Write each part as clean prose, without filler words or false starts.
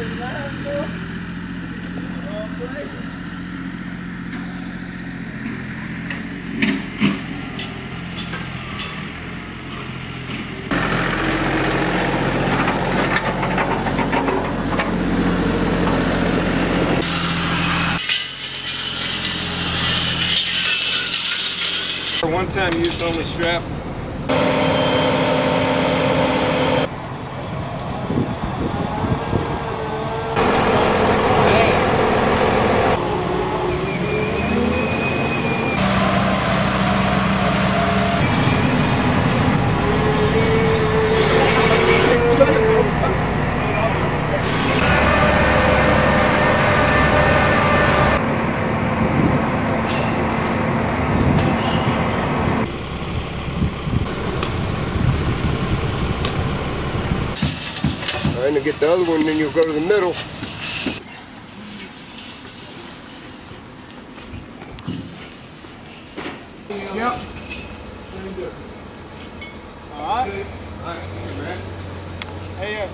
For one-time use only strap. And to get the other one, then you'll go to the middle. Yep. Very good. All right. All right. Hey,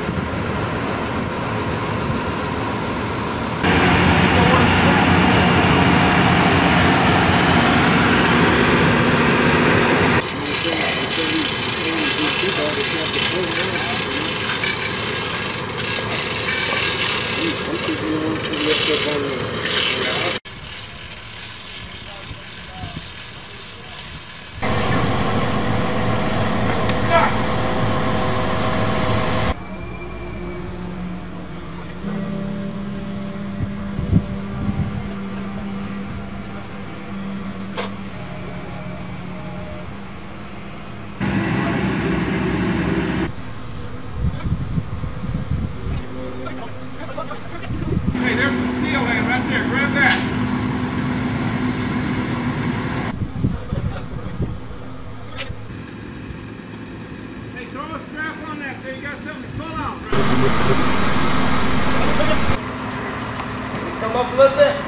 hey, there's some steel laying right there. Grab that. Hey, throw a strap on that so you got something to pull out. Come up a little bit.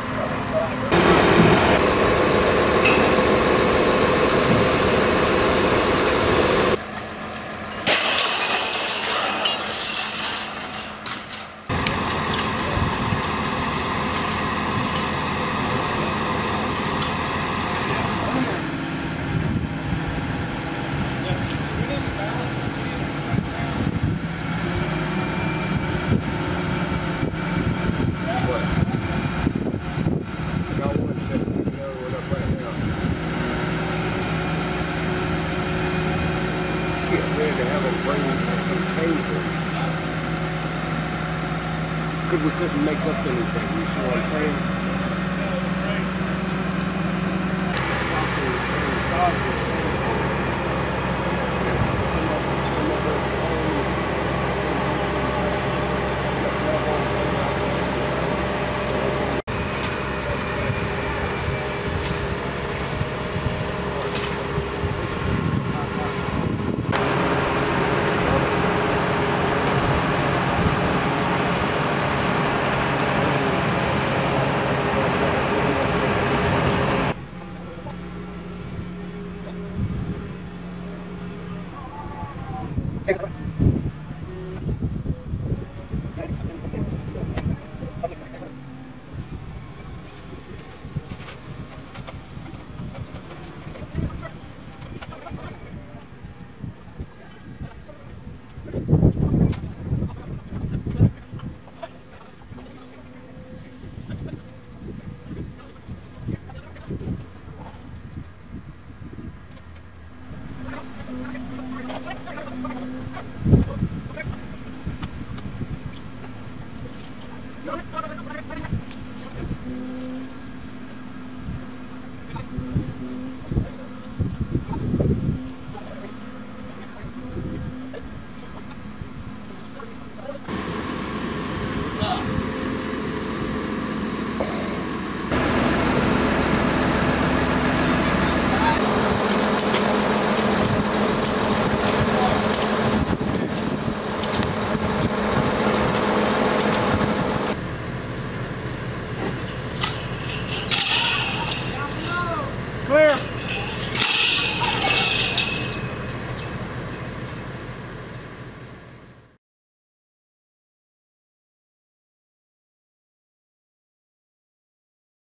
We couldn't make up anything, you see what I'm saying?